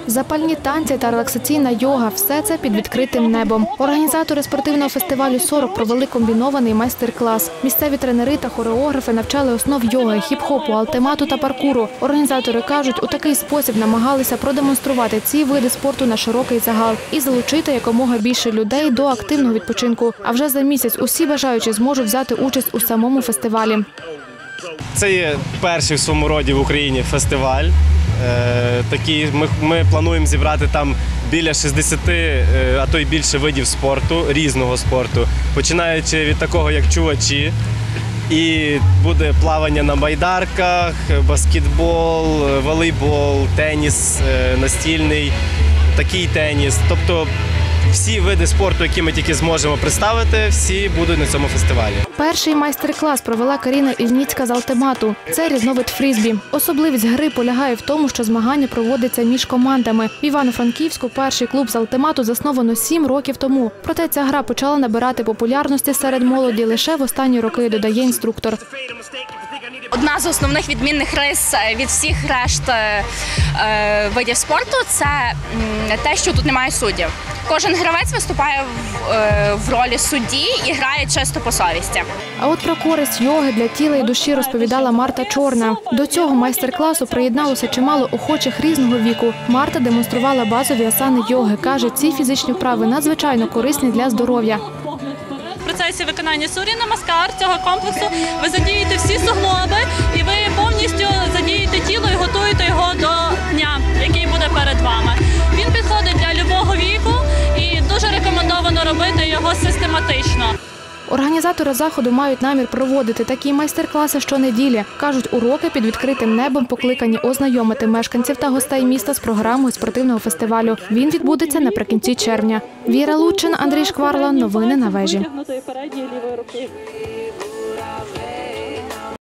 Запальні танці та релаксаційна йога – все це під відкритим небом. Організатори спортивного фестивалю «40» провели комбінований майстер-клас. Місцеві тренери та хореографи навчали основ йоги, хіп-хопу, алтемату та паркуру. Організатори кажуть, у такий спосіб намагалися продемонструвати ці види спорту на широкий загал і залучити якомога більше людей до активного відпочинку. А вже за місяць усі бажаючі зможуть взяти участь у самому фестивалі. Це є перший в своєму роді в Україні фестиваль. Ми плануємо зібрати там біля 60, а то й більше видів спорту, різного спорту, починаючи від такого, як чувачі. І буде плавання на байдарках, баскетбол, волейбол, теніс настільний, такий теніс. Тобто всі види спорту, які ми тільки зможемо представити, всі будуть на цьому фестивалі. Перший майстер-клас провела Каріна Ільніцька з алтемату. Це різновид фрізбі. Особливість гри полягає в тому, що змагання проводяться між командами. В Івано-Франківську перший клуб з алтемату засновано 7 років тому. Проте ця гра почала набирати популярності серед молоді лише в останні роки, додає інструктор. Одна з основних відмінних рис від всіх решт видів спорту – це те, що тут немає суддів. Кожен гравець виступає в ролі судді і грає чисто по совісті. А от про користь йоги для тіла і душі розповідала Марта Чорна. До цього майстер-класу приєдналося чимало охочих різного віку. Марта демонструвала базові асани йоги. Каже, ці фізичні вправи надзвичайно корисні для здоров'я. В процесі виконання сур'я-намаскар цього комплексу ви задієте всі суглоби і ви повністю задієте тіло і готуєте його до дня, який буде перед вами. Він підходить для будь-якого віку і дуже рекомендовано робити його систематично. Організатори заходу мають намір проводити такі майстер-класи щонеділі. Кажуть, уроки під відкритим небом покликані ознайомити мешканців та гостей міста з програмою спортивного фестивалю. Він відбудеться наприкінці червня. Віра Лучин, Андрій Шкварла. Новини на вежі.